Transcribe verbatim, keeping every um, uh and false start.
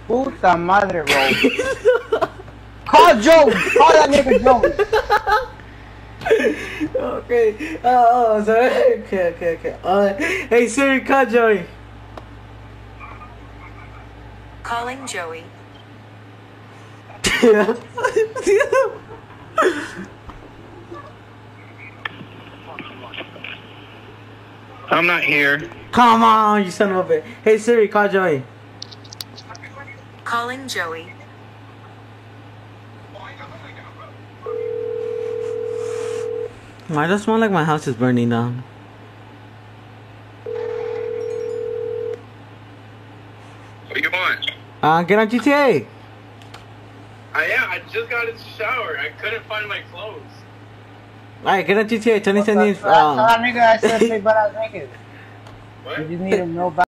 Puta madre, bro. Call Joe. Call that nigga Joe. Okay. Oh, oh, sorry. Okay, okay, okay. Uh, hey Siri, call Joey. Calling Joey. I'm not here. Come on, you son of a bitch. Hey Siri, call Joey. Calling Joey. Why does it smell like my house is burning down? What do you want? Uh, get on G T A. I yeah, I just got in the shower. I couldn't find my clothes. Alright, get on G T A. Tony Tell Sandin. that nigga I said big butt ass niggas. What? You just need to know about